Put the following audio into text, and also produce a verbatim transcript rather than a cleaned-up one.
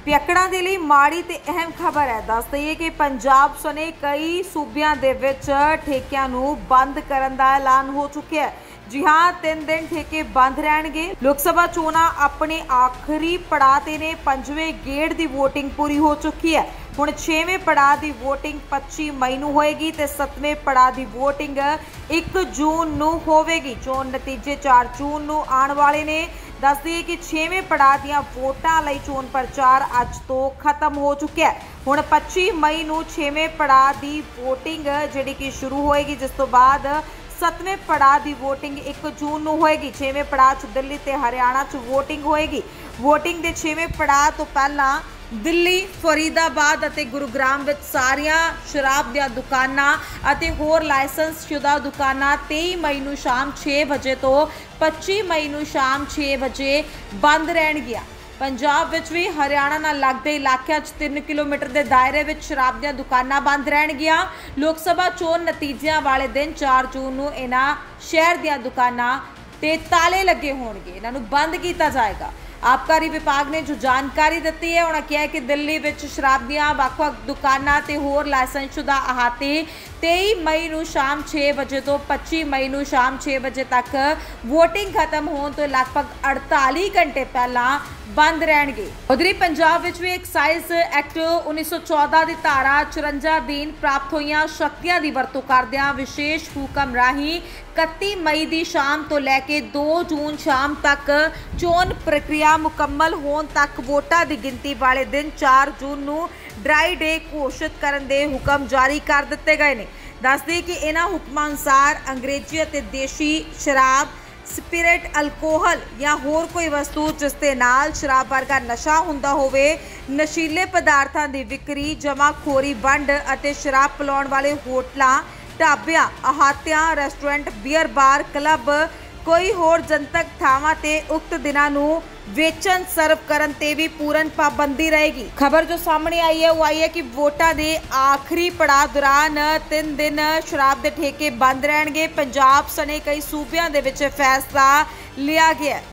ਪਿਅਕੜਾਂ ਦੇ ਲਈ ਮਾੜੀ ਤੇ ਅਹਿਮ ਖਬਰ ਹੈ। ਦੱਸ ਦਈਏ ਕਿ ਪੰਜਾਬ ਸਣੇ ਕਈ ਸੂਬਿਆਂ ਦੇ ਵਿੱਚ ਠੇਕਿਆਂ ਨੂੰ ਬੰਦ ਕਰਨ ਦਾ ਐਲਾਨ ਹੋ ਚੁੱਕਿਆ ਹੈ। जी हाँ, तीन दिन ठेके बंद रहणगे। लोक सभा चोणां अपने आखिरी पड़ाव ते ने। पंजवें गेड़ की वोटिंग पूरी हो चुकी है। हुण छेवें पड़ाव की वोटिंग पच्ची मई नूं होएगी ते सतवें पड़ाव की वोटिंग एक जून नूं होवेगी। चोण नतीजे चार जून नूं आउण वाले ने। दस दईए कि छेवें पड़ाव दीआं वोटां लई चोण प्रचार अज तो खत्म हो चुका है। हुण पच्ची मई नूं छेवें पड़ाव की वोटिंग जिहड़ी कि शुरू होएगी, जिस तो बाद सतवें पड़ाव की वोटिंग एक जून नूं होएगी। छेवें पड़ाव च दिल्ली ते हरियाणा च वोटिंग होएगी। वोटिंग के छेवें पड़ाव तो पहला दिल्ली, फरीदाबाद अते गुरुग्राम विच सारियां शराब दीआं दुकानां अते होर लाइसेंसशुदा दुकानां तेई मई नूं शाम छे बजे तो पच्ची मई नूं शाम छे बजे बंद रहणगीआं। पंजाब विच भी हरियाणा नाल लगदे इलाकिਆਂ ਚ तीन किलोमीटर के दायरे विच शराब ਦੀਆਂ दुकानां बंद रहणगीਆਂ। लोक सभा चोण नतीजिਆਂ वाले दिन चार जून ਨੂੰ ਇਹਨਾਂ शहर ਦੀਆਂ दुकानां ਤੇ ਤਾਲੇ ਲੱਗੇ ਹੋਣਗੇ। ਇਹਨਾਂ ਨੂੰ ਬੰਦ ਕੀਤਾ ਜਾਏਗਾ। आबकारी विभाग ने जो जानकारी दी है, उन्होंने कहा कि दिल्ली विच शराब दीआं वख-वख दुकानां ते होर लाइसेंसशुदा अहाते तेई मई नूं शाम छे बजे तो पच्ची मई नूं शाम छे बजे तक वोटिंग खत्म होने तो लगभग अड़ताली घंटे पहला बंद रहणगे। उधरी पंजाब विच भी एक्साइज एक्ट उन्नीस सौ चौदह की धारा चुरंजा अधीन प्राप्त होईयां शक्तियां की वरतों करदिआं विशेष हुकम राही इकत्ती मई की शाम तो लैके दो जून शाम तक चोण प्रक्रिया मुकम्मल होने तक वोटां की गिनती वाले दिन चार जून नूं ड्राई डे घोषित करने के हुक्म जारी कर दिते गए हैं। दस दी कि इन्हां हुक्मां अनुसार अंग्रेजी अते देशी शराब, स्पिरिट, अल्कोहल या होर कोई वस्तु जिस दे नाल शराब वर्गा नशा हुंदा होवे, नशीले पदार्थां की विक्री, जमाखोरी, वंड अते शराब पिलाउण वाले होटलां, ढाबियां, अहातियां, रेस्टोरेंट, बीयर बार, क्लब, कोई होर जनतक थावां ते उक्त दिनां नूं वेचन सर्व करन ते भी पूर्ण पाबंदी रहेगी। खबर जो सामने आई है वो आई है कि वोटां दे आखिरी पड़ाव दौरान तीन दिन शराब दे ठेके बंद रहणगे। पंजाब सने कई सूबियां दे विच फैसला लिया गया है।